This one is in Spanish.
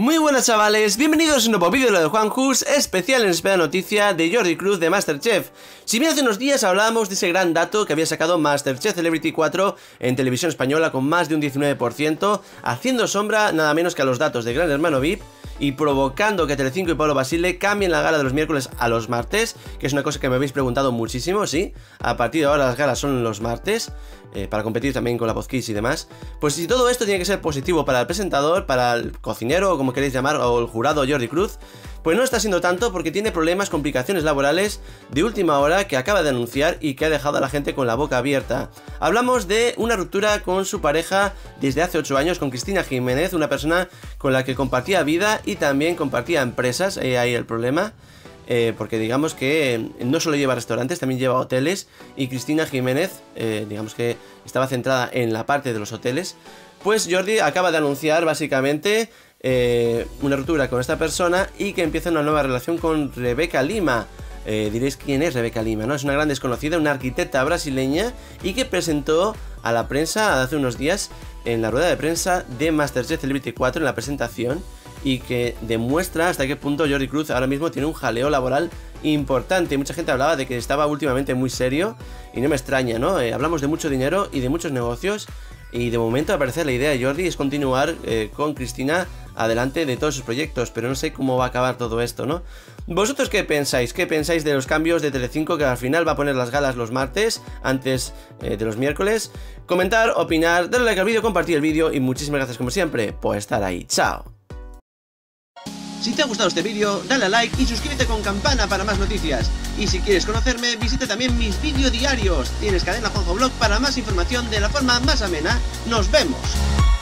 Muy buenas chavales, bienvenidos a un nuevo vídeo de lo de Juanjus, especial en esperada noticia de Jordi Cruz de Masterchef. Si bien hace unos días hablábamos de ese gran dato que había sacado Masterchef Celebrity 4 en televisión española con más de un 19%, haciendo sombra nada menos que a los datos de Gran Hermano VIP y provocando que Telecinco y Pablo Basile cambien la gala de los miércoles a los martes, que es una cosa que me habéis preguntado muchísimo, sí, a partir de ahora las galas son los martes, para competir también con la Voz Kids y demás. Pues si todo esto tiene que ser positivo para el presentador, para el cocinero o como queréis llamar, o el jurado Jordi Cruz, pues no está siendo tanto porque tiene problemas, complicaciones laborales de última hora que acaba de anunciar y que ha dejado a la gente con la boca abierta. Hablamos de una ruptura con su pareja desde hace 8 años, con Cristina Jiménez, una persona con la que compartía vida y también compartía empresas, ahí el problema. Porque digamos que no solo lleva restaurantes, también lleva hoteles, y Cristina Jiménez, digamos que estaba centrada en la parte de los hoteles. Pues Jordi acaba de anunciar básicamente una ruptura con esta persona y que empieza una nueva relación con Rebeca Lima. Diréis quién es Rebeca Lima, ¿no? Es una gran desconocida, una arquitecta brasileña y que presentó a la prensa hace unos días en la rueda de prensa de Masterchef Celebrity 4 en la presentación, y que demuestra hasta qué punto Jordi Cruz ahora mismo tiene un jaleo laboral importante. Mucha gente hablaba de que estaba últimamente muy serio y no me extraña, ¿no? Hablamos de mucho dinero y de muchos negocios, y de momento al parecer la idea de Jordi es continuar con Cristina adelante de todos sus proyectos, pero no sé cómo va a acabar todo esto, ¿no? ¿Vosotros qué pensáis? ¿Qué pensáis de los cambios de Telecinco, que al final va a poner las galas los martes antes de los miércoles? Comentar, opinar, darle like al vídeo, compartir el vídeo y muchísimas gracias como siempre por estar ahí. ¡Chao! Si te ha gustado este vídeo, dale a like y suscríbete con campana para más noticias. Y si quieres conocerme, visita también mis vídeos diarios. Tienes Cadena Juanjo Blog para más información de la forma más amena. ¡Nos vemos!